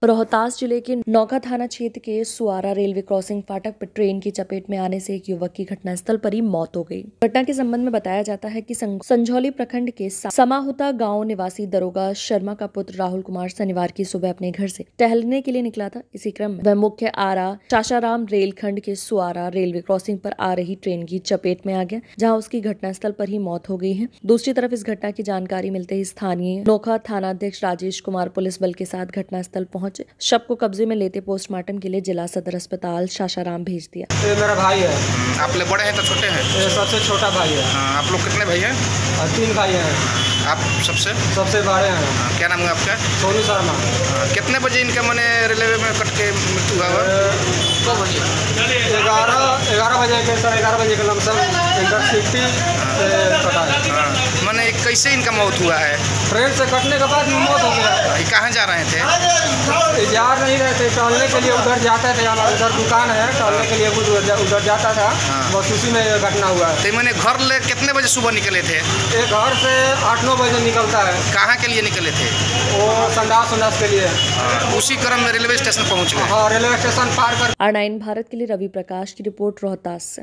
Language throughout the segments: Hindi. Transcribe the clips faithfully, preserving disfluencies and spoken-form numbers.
रोहतास जिले के नौका थाना क्षेत्र के सुआरा रेलवे क्रॉसिंग फाटक पर ट्रेन की चपेट में आने से एक युवक की घटनास्थल पर ही मौत हो गई। घटना के संबंध में बताया जाता है कि संझौली प्रखंड के समाहुता गांव निवासी दरोगा शर्मा का पुत्र राहुल कुमार शनिवार की सुबह अपने घर से टहलने के लिए निकला था। इसी क्रम में वह मुख्य आरा सासाराम रेलखंड के सुआरा रेलवे क्रॉसिंग पर आ रही ट्रेन की चपेट में आ गया, जहाँ उसकी घटनास्थल पर ही मौत हो गई है। दूसरी तरफ इस घटना की जानकारी मिलते ही स्थानीय नौका थानाध्यक्ष राजेश कुमार पुलिस बल के साथ घटनास्थल पहुंचे, शव को कब्जे में लेते पोस्टमार्टम के लिए जिला सदर अस्पताल सासाराम भेज दिया। ये मेरा भाई है। आप लोग बड़े हैं तो छोटे हैं? ये सबसे छोटा भाई है। हाँ, आप लोग कितने भाई हैं? तीन भाई हैं। आप सबसे सबसे बड़े हैं। हाँ, क्या नाम है आपका? सोनू शर्मा। हाँ, कितने बजे इनका मैंने रेलवे में कट के मृत्यु हुआ? दो बजे ग्यारह ग्यारह बजे के साढ़े ग्यारह बजे के लमसम इंटरसिटी से कटा है। मैंने कैसे इनका मौत हुआ है? ट्रेन से कटने के बाद मौत हो गया। कहाँ जा रहे थे? जा नहीं रहे थे, टहलने के लिए उधर जाते थे। हमारे उधर दुकान है, टहलने के लिए उधर जाता था। बस उसी में घटना हुआ। तो मैंने घर ले कितने बजे सुबह निकले थे? ये घर से आठ नौ बजे निकलता है। कहाँ के लिए निकले थे? वो संडास उंडास के लिए। उसी क्रम में रेलवे स्टेशन पहुँच गए। हाँ, रेलवे स्टेशन पार कर। आर नाइन भारत के लिए रवि प्रकाश की रिपोर्ट रोहतास से।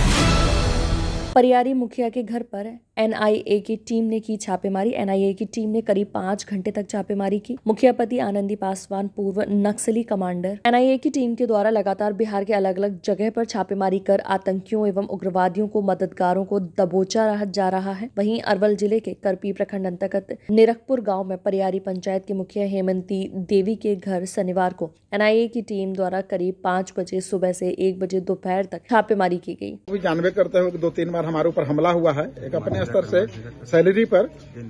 परियारी मुखिया के घर पर एन आई ए की टीम ने की छापेमारी। एन आई ए की टीम ने करीब पाँच घंटे तक छापेमारी की। मुखिया पति आनंदी पासवान पूर्व नक्सली कमांडर। एन आई ए की टीम के द्वारा लगातार बिहार के अलग अलग जगह पर छापेमारी कर आतंकियों एवं उग्रवादियों को मददगारों को दबोचा जा रहा है। वहीं अरवल जिले के करपी प्रखंड अंतर्गत निरखपुर गाँव में परियारी पंचायत के मुखिया हेमंती देवी के घर शनिवार को एन आई ए की टीम द्वारा करीब पाँच बजे सुबह से एक बजे दोपहर तक छापेमारी की गई। जानबे करते हुए दो तीन बार हमारे ऊपर हमला हुआ है। एक अपने स्तर से सैलरी पर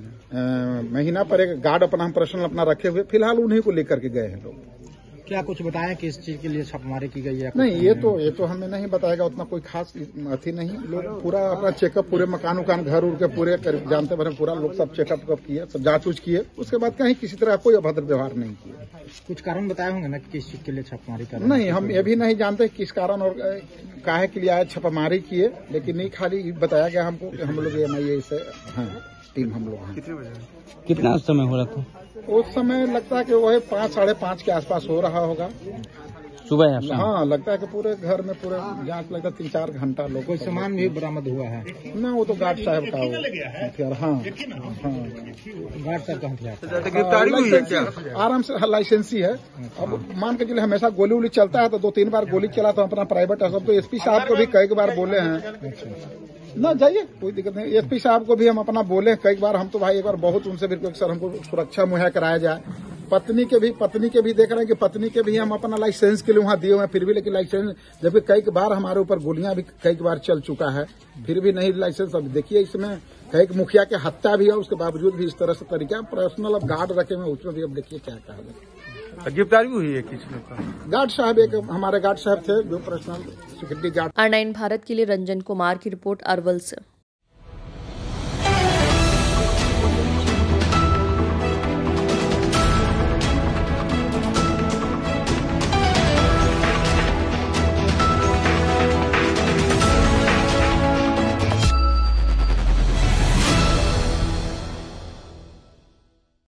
आ, महीना पर एक गार्ड अपना हम पर्सनल अपना रखे हुए, फिलहाल उन्हीं को लेकर के गए हैं लोग। क्या कुछ बताएं कि इस चीज के लिए छापेमारी की गई है? नहीं, ये तो ये तो हमें नहीं बताएगा, उतना कोई खास अथी नहीं। लोग पूरा अपना चेकअप, पूरे मकान उकान घर उड़ के पूरे जानते भरे पूरा लोग सब चेकअप किए, सब जांच उच किए। उसके बाद कहीं किसी तरह कोई अभद्र व्यवहार नहीं किया। कुछ कारण बताए होंगे ना किस चीज के लिए छापेमारी कर? नहीं, हम ये भी नहीं जानते किस कारण और काहे के लिए आए छापेमारी किए, लेकिन नहीं खाली बताया गया हमको कि हम लोग एन आई ए से हैं, टीम हम लोग हैं। कितना समय हो रहा था उस समय? लगता है कि वो है पाँच साढ़े पाँच के आसपास हो रहा होगा सुबह या हाँ, लगता है कि पूरे घर में पूरे जांच लगता है तीन चार घंटा लोग। कोई सामान भी बरामद हुआ है ना? वो तो गार्ड साहब का हथियार। हाँ हाँ, गार्ड साहब का हथियार गिरफ्तारी हुई है क्या? आराम से लाइसेंसी है। अब मान के चलिए हमेशा गोली वोली चलता है तो दो तीन बार गोली चला तो अपना प्राइवेट है सब। तो एस पी साहब को भी कई बार बोले हैं ना जाइए, कोई दिक्कत नहीं। एस पी साहब को भी हम अपना बोले कई बार। हम तो भाई एक बार बहुत उनसे भी सर हमको सुरक्षा मुहैया कराया जाए। पत्नी के भी पत्नी के भी देख रहे हैं कि पत्नी के भी हम अपना लाइसेंस के लिए वहाँ दिए हुए हैं, फिर भी लेकिन लाइसेंस, जबकि कई बार हमारे ऊपर गोलियां भी कई बार चल चुका है, फिर भी नहीं लाइसेंस। अब देखिए इसमें कई मुखिया की हत्या भी है, उसके बावजूद भी इस तरह से तरीका पर्सनल अब गार्ड रखे हुए, उसमें भी अब देखिए क्या कहा जाए। गिरफ्तारी हुई है किसी का? गार्ड साहब, एक हमारे गार्ड साहब थे जो personal security guard. R nine Bharat के लिए रंजन कुमार की रिपोर्ट अरवल से।